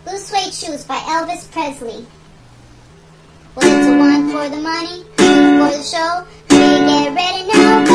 Blue Suede Shoes by Elvis Presley. Well, it's a one for the money, two for the show. We get ready now.